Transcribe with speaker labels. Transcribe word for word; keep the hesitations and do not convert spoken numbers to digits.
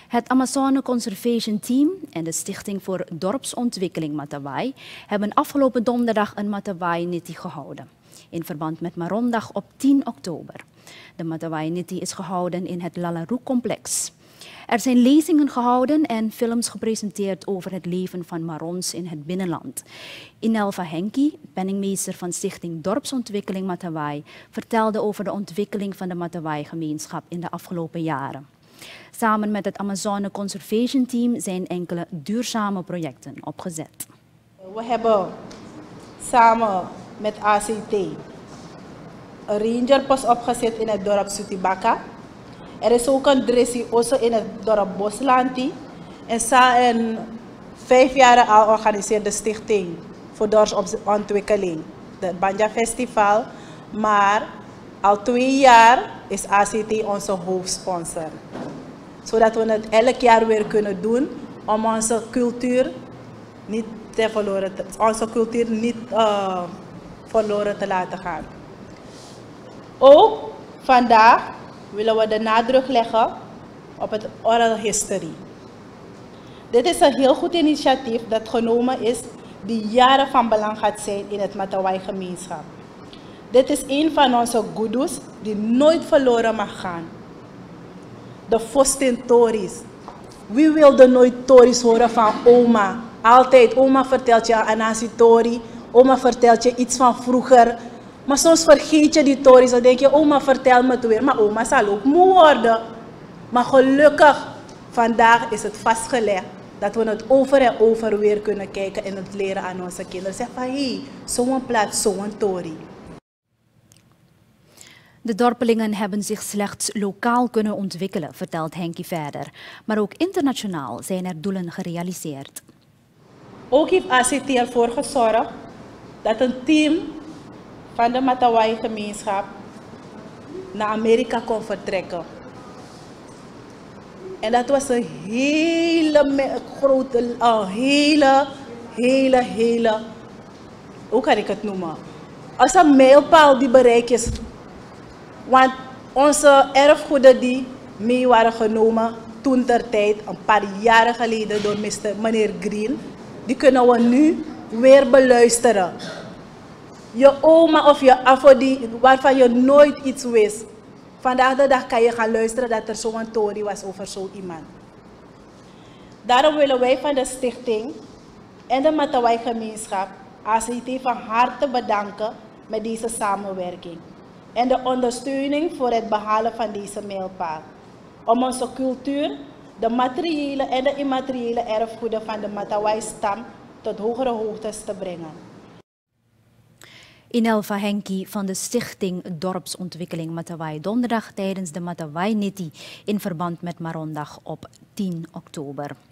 Speaker 1: Het Amazone Conservation Team en de Stichting voor Dorpsontwikkeling Matawai hebben afgelopen donderdag een Matawai Niti gehouden. In verband met Marondag op tien oktober. De Matawai Niti is gehouden in het Lalaroe-complex. Er zijn lezingen gehouden en films gepresenteerd over het leven van Marons in het binnenland. Inelva Henki, penningmeester van Stichting Dorpsontwikkeling Matawai, vertelde over de ontwikkeling van de Matawai-gemeenschap in de afgelopen jaren. Samen met het Amazone Conservation Team zijn enkele duurzame projecten opgezet.
Speaker 2: We hebben samen met A C T een rangerpost opgezet in het dorp Sutibaka. Er is ook een dressie in het dorp Boslanti. En in vijf jaar al organiseert de Stichting voor Dorpsontwikkeling het Banja Festival. Maar al twee jaar is A C T onze hoofdsponsor. Zodat we het elk jaar weer kunnen doen om onze cultuur niet te verloren te, onze cultuur niet uh, verloren te laten gaan. Ook vandaag willen we de nadruk leggen op het oral history. Dit is een heel goed initiatief dat genomen is die jaren van belang gaat zijn in het Matawai-gemeenschap. Dit is een van onze goedoes die nooit verloren mag gaan. De Fostin Tories. Wie wilde nooit Tories horen van oma? Altijd, oma vertelt je een Anasi-Tori, oma vertelt je iets van vroeger. Maar soms vergeet je die Tories, dan denk je, oma vertel me het weer. Maar oma zal ook moe worden. Maar gelukkig, vandaag is het vastgelegd dat we het over en over weer kunnen kijken en het leren aan onze kinderen. Zeg van, hé, hey, zo'n plaats, zo'n Tori.
Speaker 1: De dorpelingen hebben zich slechts lokaal kunnen ontwikkelen, vertelt Henki verder. Maar ook internationaal zijn er doelen gerealiseerd.
Speaker 2: Ook heeft A C T ervoor gezorgd dat een team van de Matawai-gemeenschap naar Amerika kon vertrekken. En dat was een hele grote, een hele, hele, hele, hoe kan ik het noemen? Als een mijlpaal die bereikt is. Want onze erfgoeden die mee waren genomen toen ter tijd, een paar jaren geleden door meneer Green, die kunnen we nu weer beluisteren. Je oma of je afodi waarvan je nooit iets wist. Vandaag de dag kan je gaan luisteren dat er zo'n Tori was over zo iemand. Daarom willen wij van de stichting en de Matawai-gemeenschap A C T van harte bedanken met deze samenwerking. En de ondersteuning voor het behalen van deze mijlpaal. Om onze cultuur, de materiële en de immateriële erfgoeden van de Matawai-stam tot hogere hoogtes te brengen.
Speaker 1: Inelva Henki van de Stichting Dorpsontwikkeling Matawai donderdag tijdens de Matawai Niti in verband met Marondag op tien oktober.